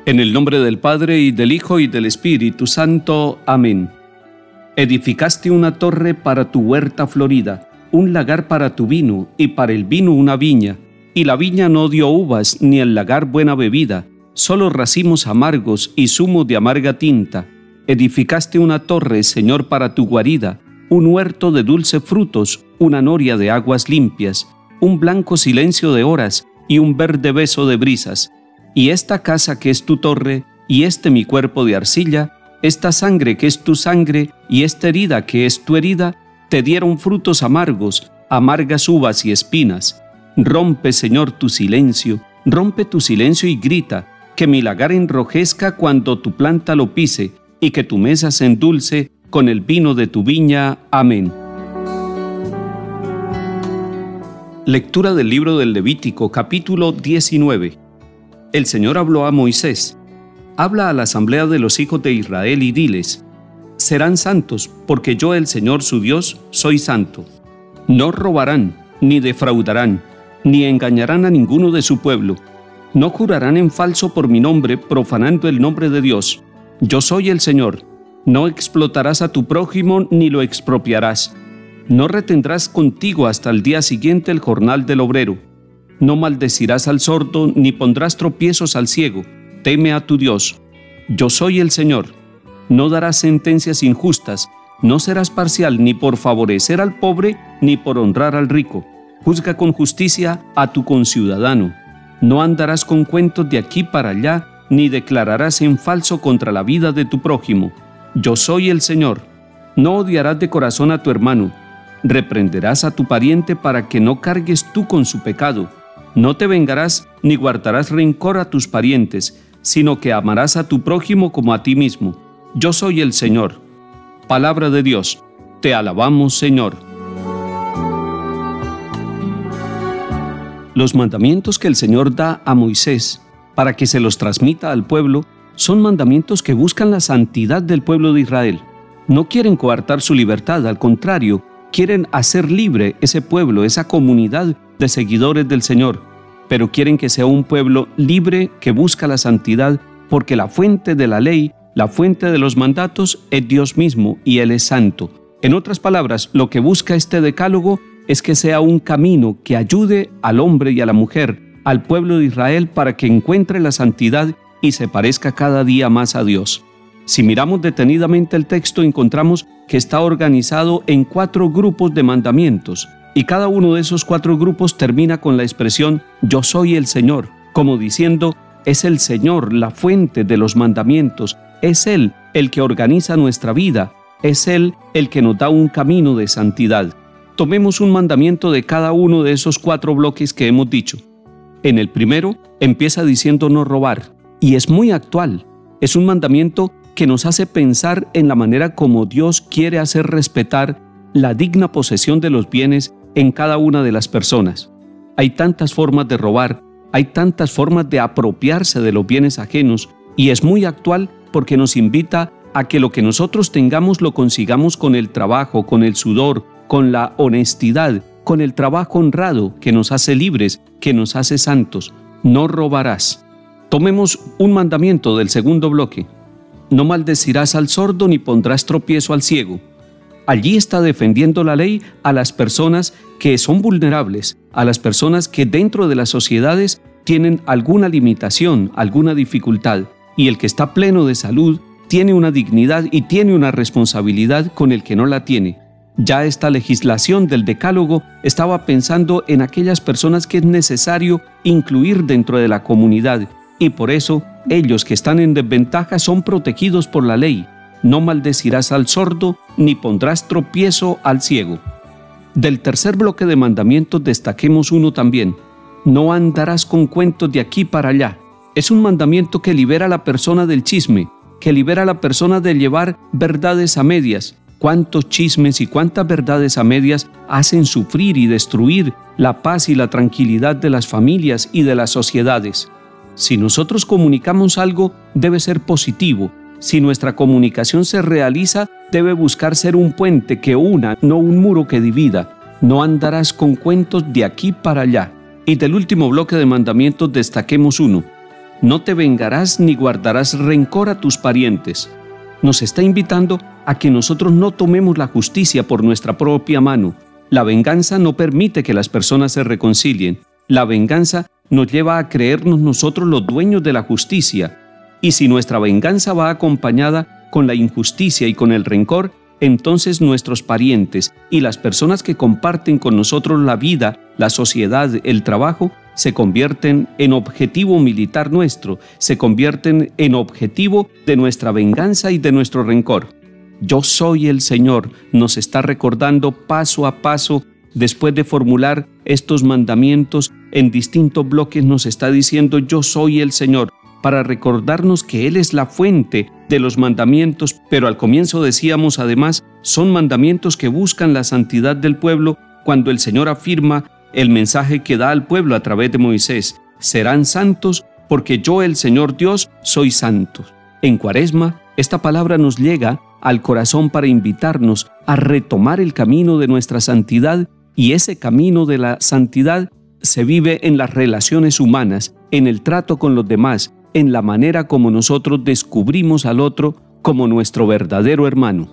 En el nombre del Padre, y del Hijo, y del Espíritu Santo. Amén. Edificaste una torre para tu huerta florida, un lagar para tu vino, y para el vino una viña. Y la viña no dio uvas, ni el lagar buena bebida, solo racimos amargos y zumo de amarga tinta. Edificaste una torre, Señor, para tu guarida, un huerto de dulce frutos, una noria de aguas limpias, un blanco silencio de horas, y un verde beso de brisas. Y esta casa que es tu torre, y este mi cuerpo de arcilla, esta sangre que es tu sangre, y esta herida que es tu herida, te dieron frutos amargos, amargas uvas y espinas. Rompe, Señor, tu silencio y grita, que mi lagar enrojezca cuando tu planta lo pise, y que tu mesa se endulce con el vino de tu viña. Amén. Lectura del libro del Levítico, capítulo 19. El Señor habló a Moisés: habla a la asamblea de los hijos de Israel y diles: serán santos, porque yo, el Señor su Dios, soy santo. No robarán, ni defraudarán, ni engañarán a ninguno de su pueblo. No jurarán en falso por mi nombre, profanando el nombre de Dios. Yo soy el Señor. No explotarás a tu prójimo, ni lo expropiarás. No retendrás contigo hasta el día siguiente el jornal del obrero. No maldecirás al sordo, ni pondrás tropiezos al ciego. Teme a tu Dios. Yo soy el Señor. No darás sentencias injustas. No serás parcial ni por favorecer al pobre, ni por honrar al rico. Juzga con justicia a tu conciudadano. No andarás con cuentos de aquí para allá, ni declararás en falso contra la vida de tu prójimo. Yo soy el Señor. No odiarás de corazón a tu hermano. Reprenderás a tu pariente para que no cargues tú con su pecado. No te vengarás ni guardarás rencor a tus parientes, sino que amarás a tu prójimo como a ti mismo. Yo soy el Señor. Palabra de Dios. Te alabamos, Señor. Los mandamientos que el Señor da a Moisés para que se los transmita al pueblo son mandamientos que buscan la santidad del pueblo de Israel. No quieren coartar su libertad, al contrario, quieren hacer libre ese pueblo, esa comunidad de seguidores del Señor, pero quieren que sea un pueblo libre que busca la santidad, porque la fuente de la ley, la fuente de los mandatos es Dios mismo, y Él es santo. En otras palabras, lo que busca este decálogo es que sea un camino que ayude al hombre y a la mujer, al pueblo de Israel, para que encuentre la santidad y se parezca cada día más a Dios. Si miramos detenidamente el texto, encontramos que está organizado en 4 grupos de mandamientos, y cada uno de esos 4 grupos termina con la expresión «Yo soy el Señor», como diciendo, es el Señor la fuente de los mandamientos, es Él el que organiza nuestra vida, es Él el que nos da un camino de santidad. Tomemos un mandamiento de cada uno de esos 4 bloques que hemos dicho. En el primero empieza diciendo no robar, y es muy actual. Es un mandamiento que nos hace pensar en la manera como Dios quiere hacer respetar la digna posesión de los bienes en cada una de las personas. Hay tantas formas de robar, hay tantas formas de apropiarse de los bienes ajenos, y es muy actual porque nos invita a que lo que nosotros tengamos lo consigamos con el trabajo, con el sudor, con la honestidad, con el trabajo honrado que nos hace libres, que nos hace santos. No robarás. Tomemos un mandamiento del segundo bloque. No maldecirás al sordo ni pondrás tropiezo al ciego. Allí está defendiendo la ley a las personas que son vulnerables, a las personas que dentro de las sociedades tienen alguna limitación, alguna dificultad, y el que está pleno de salud tiene una dignidad y tiene una responsabilidad con el que no la tiene. Ya esta legislación del Decálogo estaba pensando en aquellas personas que es necesario incluir dentro de la comunidad, y por eso ellos que están en desventaja son protegidos por la ley. No maldecirás al sordo, ni pondrás tropiezo al ciego. Del tercer bloque de mandamientos destaquemos uno también. No andarás con cuentos de aquí para allá. Es un mandamiento que libera a la persona del chisme, que libera a la persona de llevar verdades a medias. Cuántos chismes y cuántas verdades a medias hacen sufrir y destruir la paz y la tranquilidad de las familias y de las sociedades. Si nosotros comunicamos algo, debe ser positivo. Si nuestra comunicación se realiza, debe buscar ser un puente que una, no un muro que divida. No andarás con cuentos de aquí para allá. Y del último bloque de mandamientos destaquemos uno. No te vengarás ni guardarás rencor a tus parientes. Nos está invitando a que nosotros no tomemos la justicia por nuestra propia mano. La venganza no permite que las personas se reconcilien. La venganza nos lleva a creernos nosotros los dueños de la justicia. Y si nuestra venganza va acompañada con la injusticia y con el rencor, entonces nuestros parientes y las personas que comparten con nosotros la vida, la sociedad, el trabajo, se convierten en objetivo militar nuestro, se convierten en objetivo de nuestra venganza y de nuestro rencor. Yo soy el Señor, nos está recordando paso a paso, después de formular estos mandamientos en distintos bloques, nos está diciendo yo soy el Señor, para recordarnos que Él es la fuente de los mandamientos, pero al comienzo decíamos además, son mandamientos que buscan la santidad del pueblo cuando el Señor afirma el mensaje que da al pueblo a través de Moisés: serán santos porque yo, el Señor Dios, soy santo. En Cuaresma, esta palabra nos llega al corazón para invitarnos a retomar el camino de nuestra santidad, y ese camino de la santidad se vive en las relaciones humanas, en el trato con los demás, en la manera como nosotros descubrimos al otro como nuestro verdadero hermano.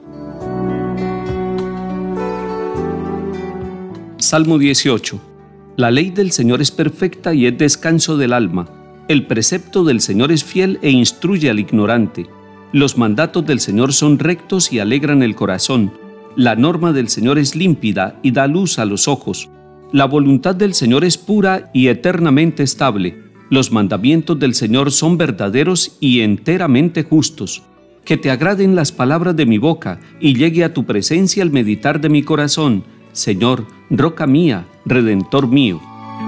Salmo 18. La ley del Señor es perfecta y es descanso del alma. El precepto del Señor es fiel e instruye al ignorante. Los mandatos del Señor son rectos y alegran el corazón. La norma del Señor es límpida y da luz a los ojos. La voluntad del Señor es pura y eternamente estable. Los mandamientos del Señor son verdaderos y enteramente justos. Que te agraden las palabras de mi boca y llegue a tu presencia el meditar de mi corazón, Señor, roca mía, redentor mío.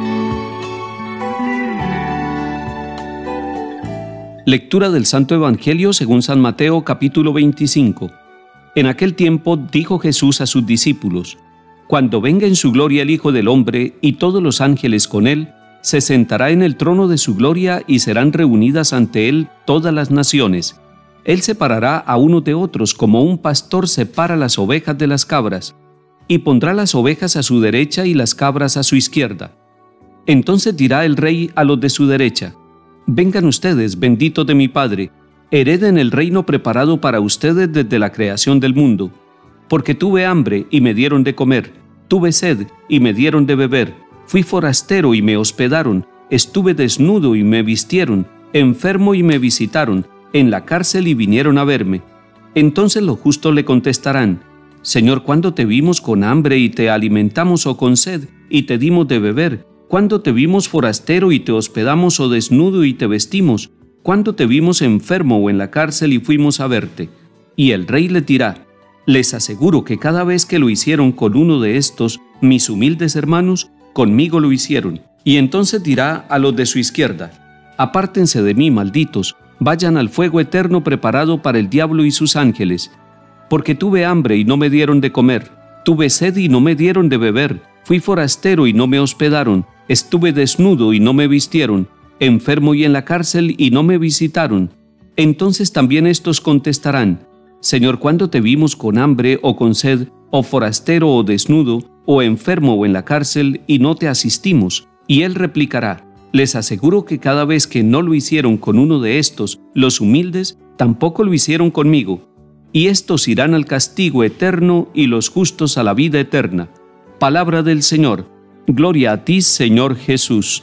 Lectura del Santo Evangelio según San Mateo, capítulo 25. En aquel tiempo dijo Jesús a sus discípulos: Cuando venga en su gloria el Hijo del Hombre y todos los ángeles con él, se sentará en el trono de su gloria y serán reunidas ante él todas las naciones. Él separará a unos de otros como un pastor separa las ovejas de las cabras, y pondrá las ovejas a su derecha y las cabras a su izquierda. Entonces dirá el Rey a los de su derecha: Vengan ustedes, benditos de mi Padre, hereden el reino preparado para ustedes desde la creación del mundo. Porque tuve hambre y me dieron de comer, tuve sed y me dieron de beber, fui forastero y me hospedaron, estuve desnudo y me vistieron, enfermo y me visitaron, en la cárcel y vinieron a verme. Entonces los justos le contestarán: Señor, ¿cuándo te vimos con hambre y te alimentamos, o con sed y te dimos de beber? ¿Cuándo te vimos forastero y te hospedamos, o desnudo y te vestimos? ¿Cuándo te vimos enfermo o en la cárcel y fuimos a verte? Y el Rey les dirá: Les aseguro que cada vez que lo hicieron con uno de estos, mis humildes hermanos, conmigo lo hicieron. Y entonces dirá a los de su izquierda: Apártense de mí, malditos, vayan al fuego eterno preparado para el diablo y sus ángeles. Porque tuve hambre y no me dieron de comer, tuve sed y no me dieron de beber, fui forastero y no me hospedaron, estuve desnudo y no me vistieron, enfermo y en la cárcel y no me visitaron. Entonces también estos contestarán: Señor, ¿cuándo te vimos con hambre o con sed, o forastero o desnudo, o enfermo o en la cárcel y no te asistimos? Y él replicará: Les aseguro que cada vez que no lo hicieron con uno de estos, los humildes, tampoco lo hicieron conmigo. Y estos irán al castigo eterno y los justos a la vida eterna. Palabra del Señor. Gloria a ti, Señor Jesús.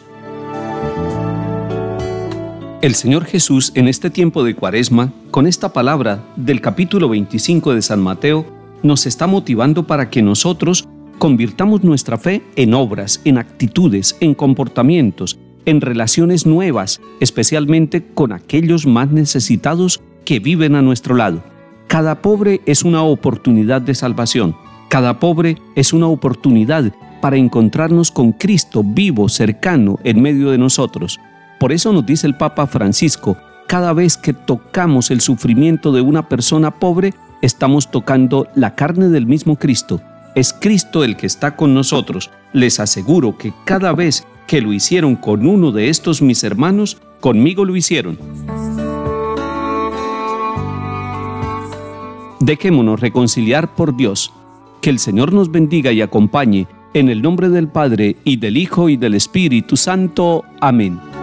El Señor Jesús, en este tiempo de Cuaresma, con esta palabra del capítulo 25 de San Mateo, nos está motivando para que nosotros convirtamos nuestra fe en obras, en actitudes, en comportamientos, en relaciones nuevas, especialmente con aquellos más necesitados que viven a nuestro lado. Cada pobre es una oportunidad de salvación. Cada pobre es una oportunidad para encontrarnos con Cristo vivo, cercano, en medio de nosotros. Por eso nos dice el Papa Francisco: cada vez que tocamos el sufrimiento de una persona pobre, estamos tocando la carne del mismo Cristo. Es Cristo el que está con nosotros. Les aseguro que cada vez que lo hicieron con uno de estos mis hermanos, conmigo lo hicieron. Dejémonos reconciliar por Dios. Que el Señor nos bendiga y acompañe, en el nombre del Padre, y del Hijo, y del Espíritu Santo. Amén.